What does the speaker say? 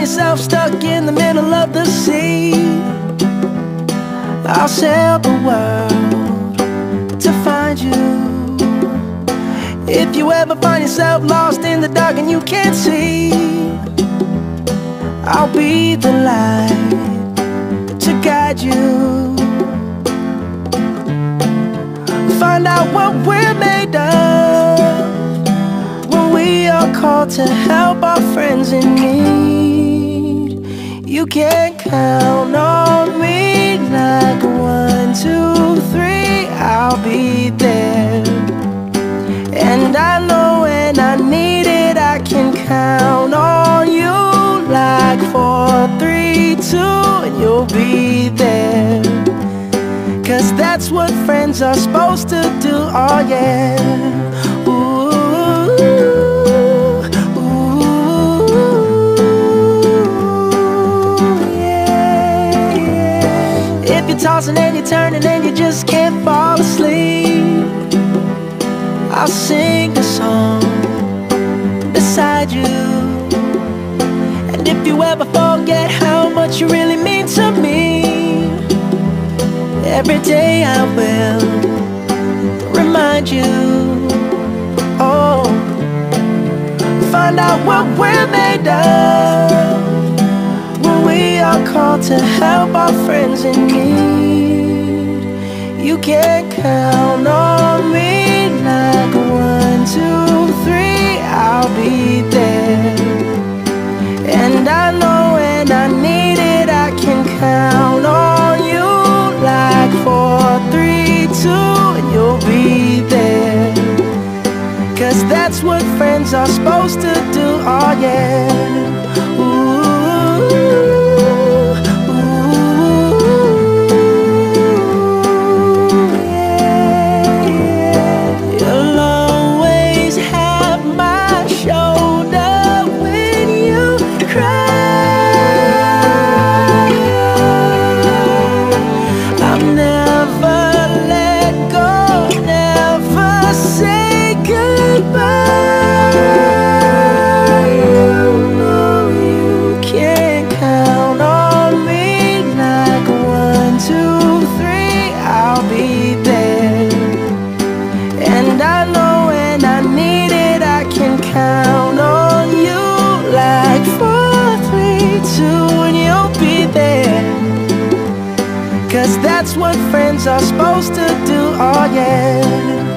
yourself stuck in the middle of the sea, I'll sail the world to find you. If you ever find yourself lost in the dark and you can't see, I'll be the light to guide you. Find out what we're made of when we are called to help our friends in need. You can count on me like 1, 2, 3, I'll be there. And I know when I need it, I can count on you like 4, 3, 2, and you'll be there. 'Cause that's what friends are supposed to do, oh yeah. Ooh, ooh, yeah, yeah. If you're tossing and you're turning and you just can't fall asleep, I'll sing a song beside you. And if you ever forget how much you really mean to me, every day I will remind you. Oh, find out what we're made of when we are called to help our friends in need. You can count on me like 1, 2, 3, I'll be there. And I know when I need it, I can count on you like 4, 3, 2, and you'll be there. 'Cause that's what friends are supposed to do, oh yeah. Ooh, that's what friends are supposed to do, oh yeah.